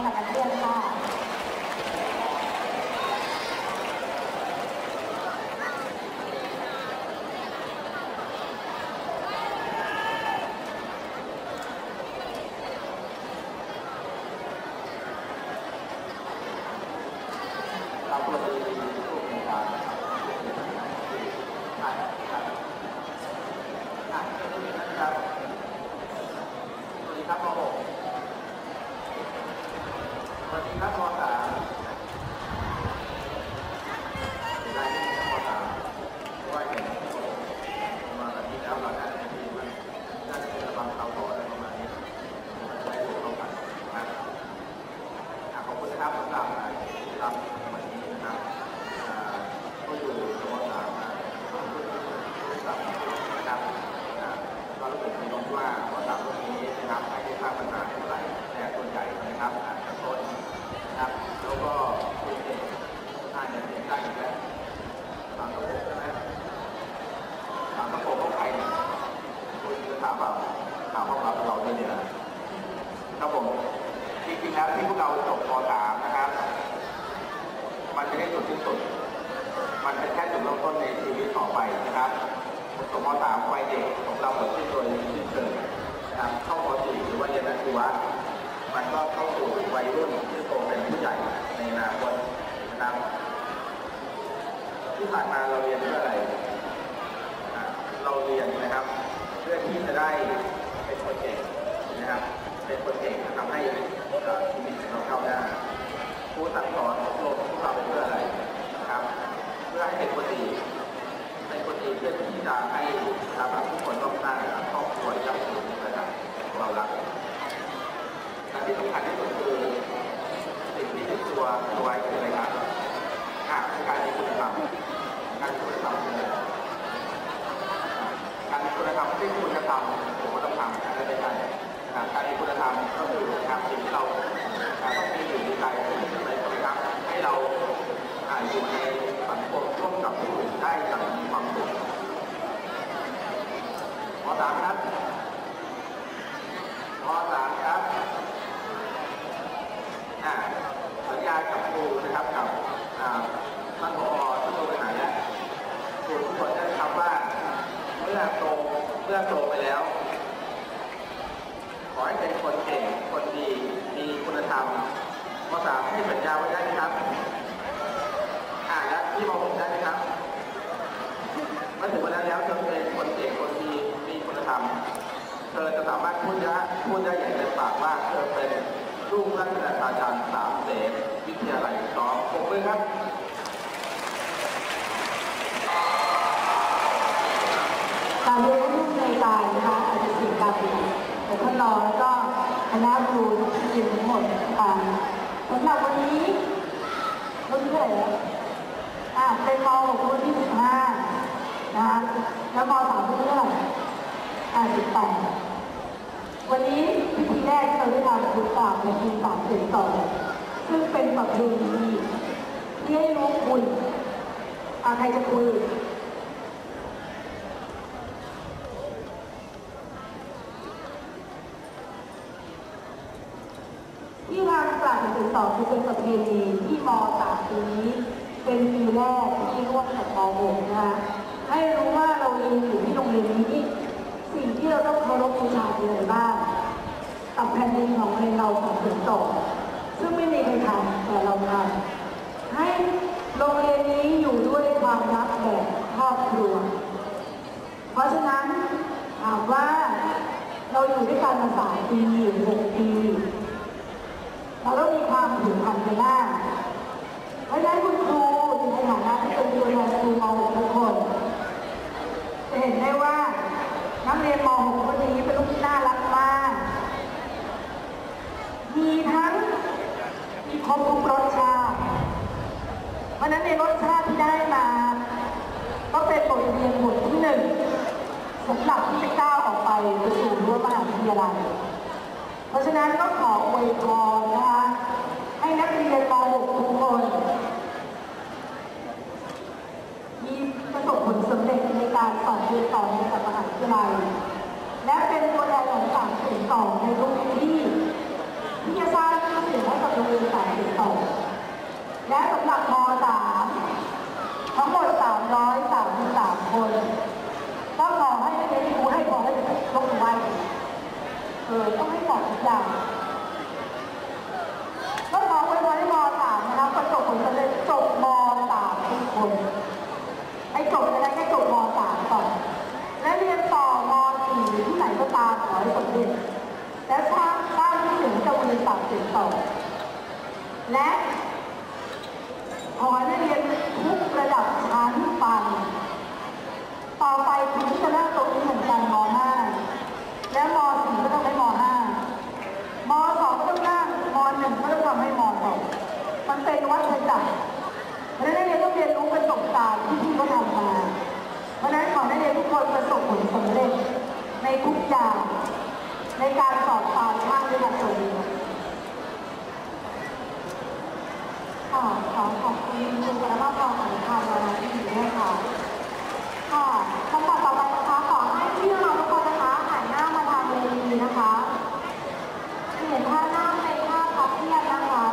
ค่ะนักเรียนค่ะเราควรจะมีผู้ในการนะครับสวัสดีครับม.6สวัสดีครับม.3รายนี้ม.3เพราะว่าเห็นมาแบบนี้แล้วเราได้ที่มันน่าจะเป็นระบังเขาโต้อะไรประมาณนี้มันใช้ลูกเขาผ่านนะครับขอบคุณนะครับสำหรับรับวันนี้นะครับก็อยู่ม.3นะครับก็รู้สึกมีว่าม.3ตรงนี้นะครับไม่ได้สร้างปัญหาเท่าไหร่แต่ส่วนใหญ่นะครับทั้งต้นนะครับแล้วก็คุณเด็กท่านเนี่ยได้อยู่แล้วถามระบบใช่ไหมถามระบบของใครเนี่ยคุณจะถามว่าถามพวกเราตลอดเลยเนี่ยครับผมจริงๆแล้วที่พวกเราจบม.3นะครับมันไม่ได้จุดสิ้นสุดมันเป็นแค่จุดเริ่มต้นในชีวิตต่อไปนะครับจบม.3 วัยเด็กของเราเกิดขึ้นโดยสิ้นเชิงนะครับเข้าม.4 หรือว่าเรียนอาชีวะมันก็เข้าสู่วัยรุ่นที่โตเป็นผู้ใหญ่ในอนาคตนะครับที่ผ่านมาเราเรียนเพื่ออะไรเราเรียนนะครับเพื่อที่จะได้เป็นคนเก่งนะครับเป็นคนเก่งทำให้ชีวิตเราก้าวหน้าผู้สั่งสอนอบรมพวกเราเป็นเพื่ออะไรนะครับเพื่อให้เป็นคนดีเป็นคนดีเพื่อที่จะให้ชาวบ้านทุกคนรอบข้างครอบครัวยับยั้งนะครับเรารักและที่สำคัญที่สุดคือสิ่งที่ติดตัวไว้คืออะไรครับการมีคุณธรรมการมีคุณธรรมคือการมีคุณธรรมที่คุณธรรมผมก็ต้องทำการได้ใจการมีคุณธรรมก็คือสิ่งที่เราต้องมีอยู่ในใจนะครับให้เราอยู่ในสังคมร่วมกับผู้อื่นได้อย่างมีความสุขม.3 ครับม.3 ครับสัญญากับครูนะครับกับท่านผอ.ที่ตัวไปไหนแล้วครูทุกคนได้ทำว่าเมื่อโตไปแล้วขอให้เป็นคนเก่งคนดีมีคุณธรรมม.3 ให้สัญญาไว้ได้ไหมครับและที่ม.6 ได้ไหมครับเมื่อถึงวันนั้นแล้วเธอเป็นคนเก่งคนดีมีคุณธรรมเธอจะสามารถพูดได้อย่างเต็มปากว่าเธอเป็นลูกรัชกาลอาจารย์3 เสนวิทยาลัย2ปรบมือครับการเรียนรู้ในกายนะคะอาจจะสิ่งการเรียนของท่านรองแล้วก็คณะครูที่เรียนทั้งหมดค่ะสำหรับวันนี้รุ่นที่เท่าไหร่เป็นม.6 รุ่นที่15นะคะแล้วม.3 รุ่นที่เท่าไหร่18วันนี้พิธีแรกที่เราได้ทำคือฝากในที3 เสียงต่อซึ่งเป็นประเพณีที่ให้รู้คุณใครจะคุยที่ทางกล่าวถึงต่อคือเป็นประเพณีที่ม.3 ปีนี้เป็นปีแรกที่ร่วมกับม.6 นะคะให้รู้ว่าเราเรียนอยู่ที่โรงเรียนนี้สิ่งที่เราต้องเคารพบูชาเป็นอะไรบ้างกับแผ่นดินของเราของถึงต่อซึ่งไม่มีใครทำแต่เราทำให้โรงเรียนนี้อยู่ด้วยความรักแบบครอบครัวเพราะฉะนั้นถามว่าเราอยู่ด้วยกันมา3 ปี 6 ปีเราต้องมีความผูกพันกันได้เพราะฉะนั้นคุณครูในฐานะที่เป็นตัวแทนครูม.6 ทุกคนจะเห็นได้ว่านักเรียนม.6 คนนี้เป็นลูกที่น่ารักมากมีครบทุกรสชาติเพราะฉะนั้นในรสชาติที่ได้มาก็เป็นบทเรียนบทที่1สำหรับที่จะก้าวออกไปสู่รั้วมหาวิทยาลัยเพราะฉะนั้นก็ขออวยพรนะคะให้นักเรียนม.6 ทุกคนมีประสบผลสำเร็จในการสอบเรียนต่อในมหาวิทยาลัยและเป็นตัวแทนของ3 เสียงต่อในทุกที่จะสร้างชื่อเสียงให้กับโรต้องให้เหมาะทุกอย่างก็ขอไว้ไว้ม.3นะคะประสบผลสำเร็จจบม.3ทุกคนไอ้จบอะไรแค่จบม.3ก่อนและเรียนต่อม.4ที่ไหนก็ตามขอให้สำเร็จและสร้างบ้านที่ถึงจะมีศักดิ์ศรีต่อและขอให้เรียนทุกระดับชั้นปันต่อไปคุณจะนั่งตรงนี้เหมือนกันม.5 และม.4ก็ต้องให้ม.5 ม.2ก็ต้องนั่งม.1ก็ต้องทำให้ม.2มันเป็นวัฏจักรและนักเรียนต้องเรียนรู้ประสบการณ์ที่พี่เขาทำมาเพราะฉะนั้นขอนักเรียนทุกคนประสบผลสำเร็จในทุกอย่างในการสอบตามข้างด้วยกันตัวเองขอขอบคุณคุณคณะกรรมการของทางเราที่ดีด้วยค่ะคำตอบต่อไปนะคะขอให้พี่น้องทุกคนนะคะหันหน้ามาทางเวทีนะคะเห็นท่าหน้าในท่าพับเพียบนะคะ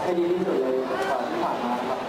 ให้ดีที่สุดเลยกว่าที่ผ่านมาครับ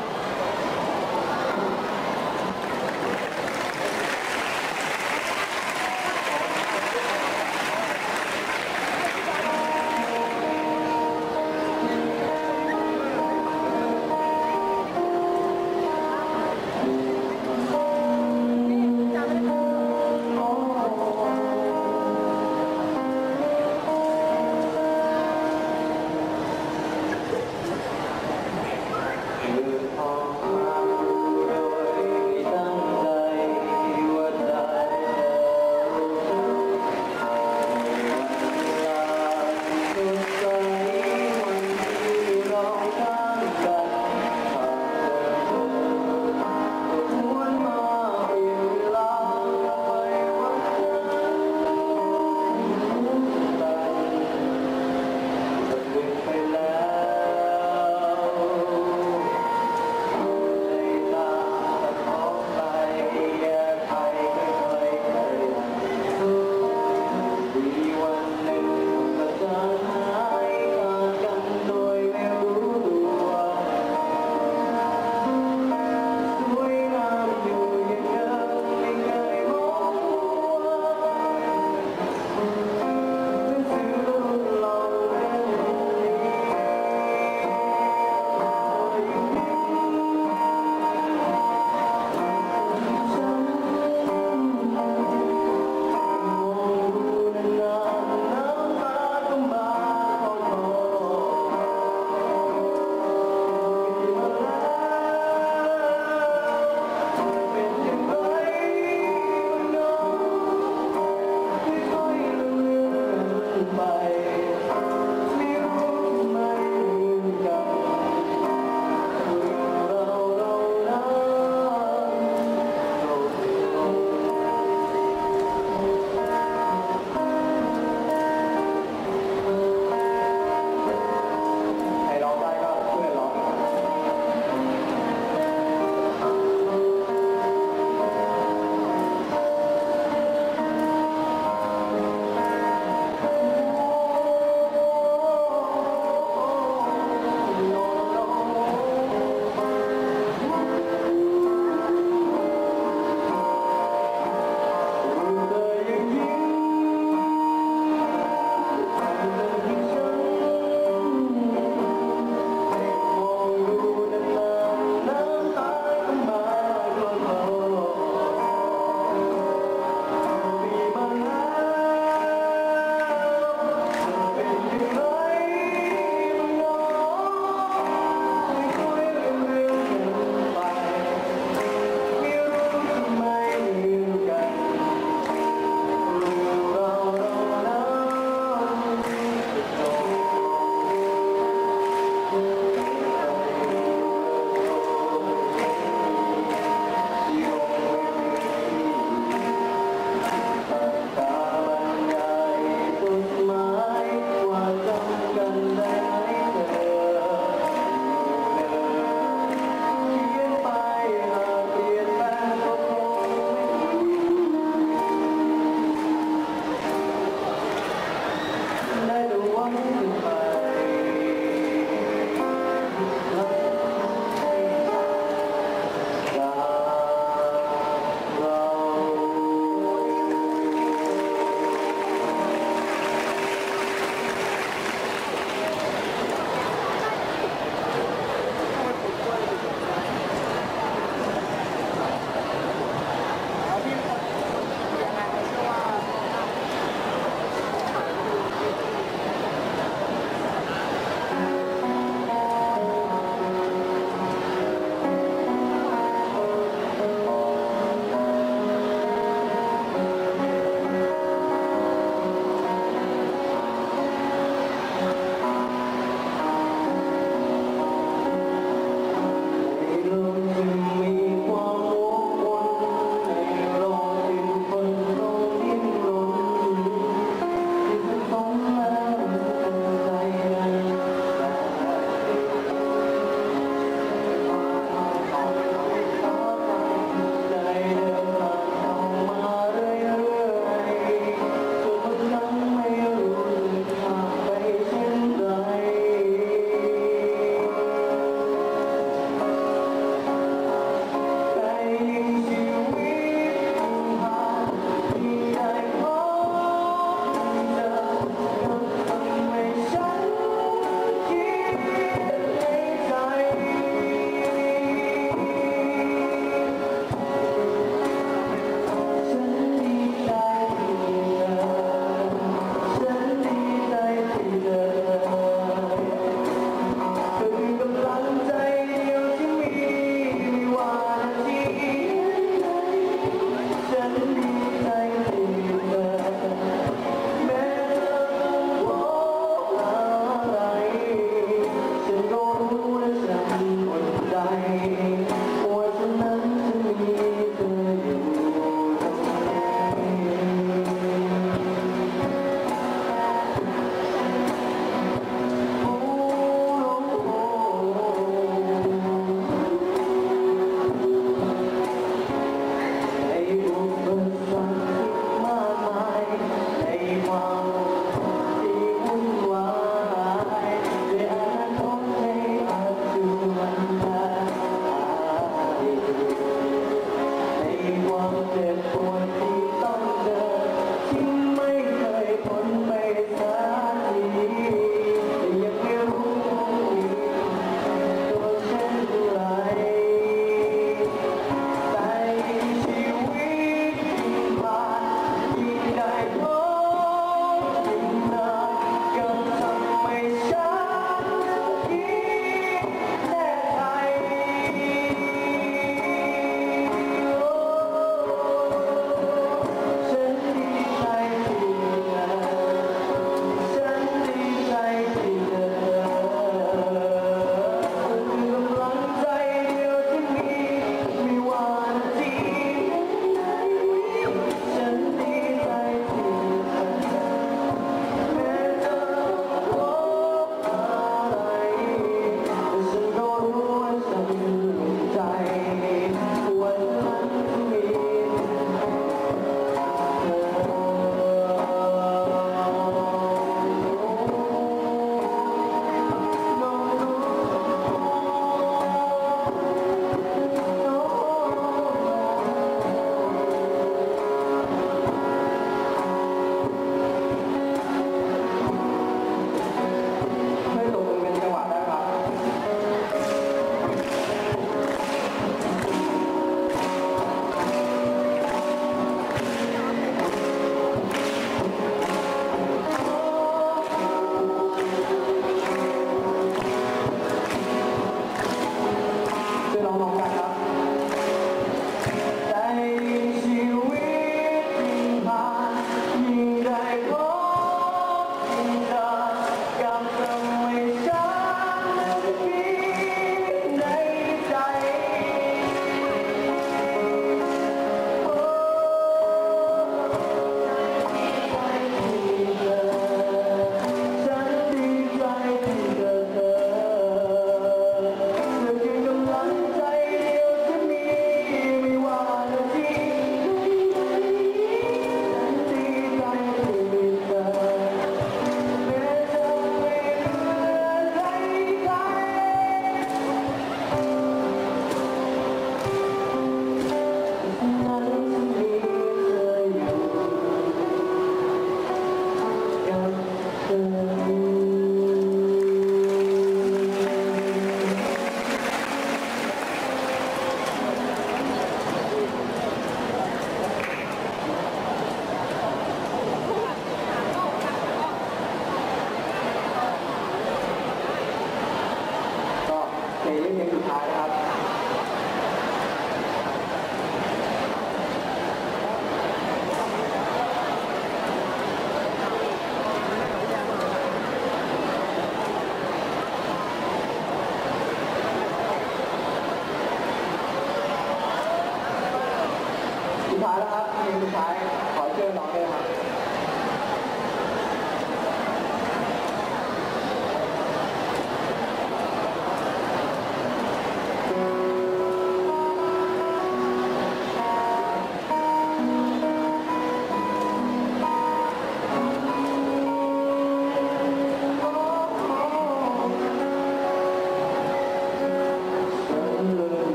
สุดท้าย